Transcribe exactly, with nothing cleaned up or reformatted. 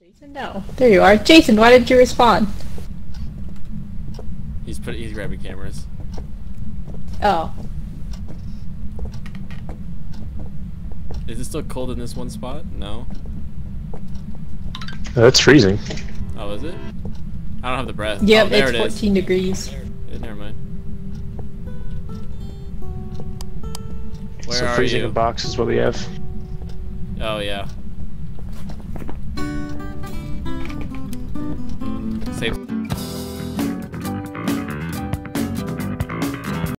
Jason, no. There you are. Jason, why didn't you respond? He's put. He's grabbing cameras. Oh. Is it still cold in this one spot? No. Uh, it's freezing. Oh, is it? I don't have the breath. Yep, oh, there it's it is. fourteen degrees. Yeah, never mind. Where so are freezing you? a box is what we have. Oh yeah. Safe.